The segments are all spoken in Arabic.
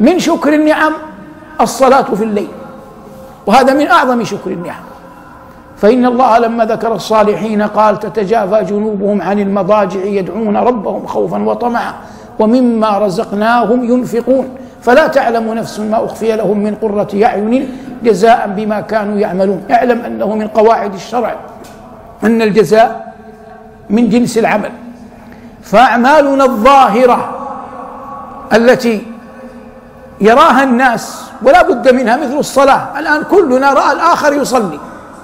من شكر النعم الصلاة في الليل، وهذا من أعظم شكر النعم. فإن الله لما ذكر الصالحين قال: تتجافى جنوبهم عن المضاجع يدعون ربهم خوفا وطمعا ومما رزقناهم ينفقون فلا تعلم نفس ما أخفي لهم من قرة أعين جزاء بما كانوا يعملون. اعلم أنه من قواعد الشرع أن الجزاء من جنس العمل، فأعمالنا الظاهرة التي يراها الناس ولا بد منها مثل الصلاة، الآن كلنا رأى الآخر يصلي،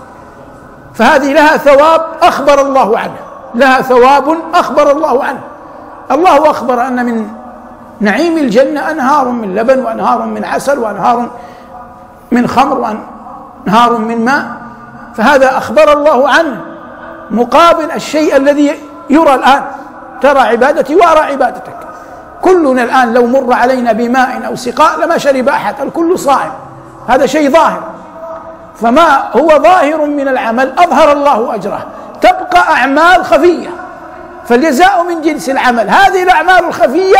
فهذه لها ثواب أخبر الله عنه، لها ثواب أخبر الله عنه. الله أخبر أن من نعيم الجنة أنهار من لبن وأنهار من عسل وأنهار من خمر وأنهار من ماء، فهذا أخبر الله عنه مقابل الشيء الذي يرى الآن. ترى عبادتي وأرى عبادتك، كلنا الآن لو مر علينا بماء أو سقاء لما شرب أحد، الكل صائم، هذا شيء ظاهر. فما هو ظاهر من العمل أظهر الله أجره، تبقى أعمال خفية، فالجزاء من جنس العمل. هذه الأعمال الخفية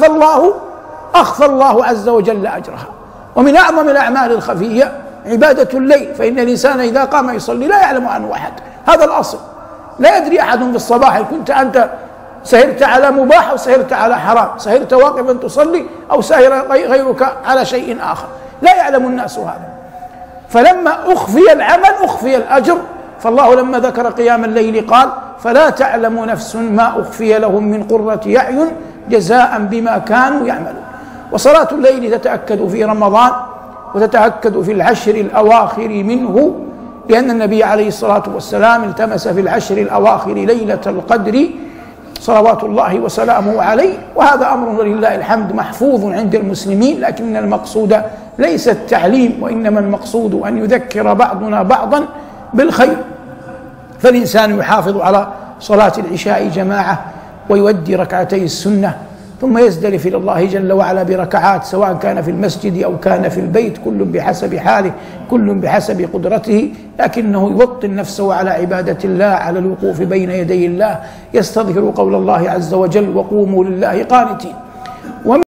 أخفى الله عز وجل أجرها. ومن أعظم الأعمال الخفية عبادة الليل، فإن الإنسان إذا قام يصلي لا يعلم عنه أحد، هذا الأصل. لا يدري أحد في الصباح إن كنت أنت سهرت على مباح أو سهرت على حرام، سهرت واقفا تصلي أو سهر غيرك على شيء آخر، لا يعلم الناس هذا. فلما أخفي العمل أخفي الأجر. فالله لما ذكر قيام الليل قال: فلا تعلم نفس ما أخفي لهم من قرة أعين جزاء بما كانوا يعملون. وصلاة الليل تتأكد في رمضان وتتأكد في العشر الأواخر منه، لأن النبي عليه الصلاة والسلام التمس في العشر الأواخر ليلة القدر صلوات الله وسلامه عليه، وهذا أمر لله الحمد محفوظ عند المسلمين. لكن المقصود ليس التعليم، وإنما المقصود أن يذكر بعضنا بعضا بالخير. فالإنسان يحافظ على صلاة العشاء جماعة ويؤدي ركعتي السنة، ثم يزدلف إلى الله جل وعلا بركعات، سواء كان في المسجد أو كان في البيت، كل بحسب حاله، كل بحسب قدرته، لكنه يوطن نفسه على عبادة الله، على الوقوف بين يدي الله، يستظهر قول الله عز وجل: وقوموا لله قانتين.